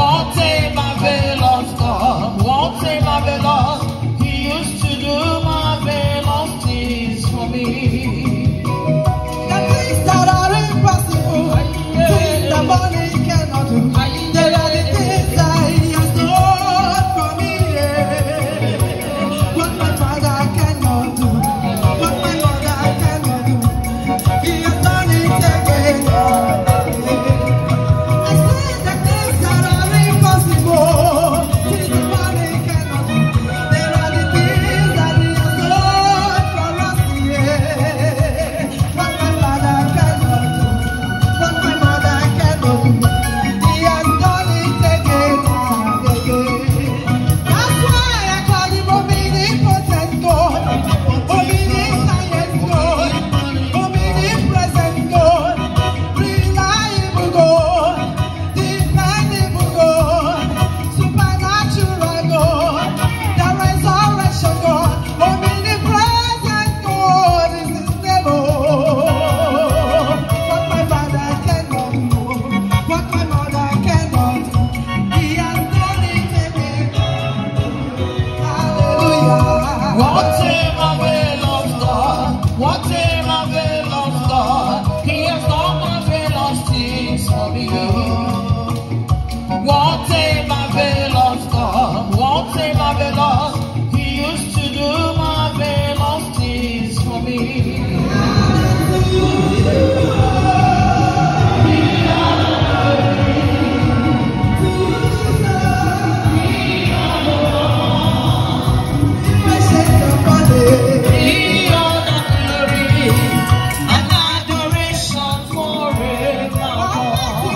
What a marvelous God, what a marvelous. He used to do marvelous things for me. The things that are impossible, things the money cannot do. There are the things that He has done for me. What my father cannot do, what my mother cannot do, He has done it again. I said the things that are impossible, things the money cannot do. There are the things that He has done for us. What my father cannot do, what my mother cannot do, He has done it again and again. That's why I call Him omnipotent God, omniscient God, omnipresent God, reliable God, dependable God, supernatural God, the resurrection God, omnipresent God is His name. What my father cannot do, what my mother cannot do, He has done it again. Hallelujah. What a marvelous God, what a marvelous God. He has done marvelous things for me. What a marvelous God, what a marvelous. He used to do marvelous things for me. Be all the glory and adoration forevermore.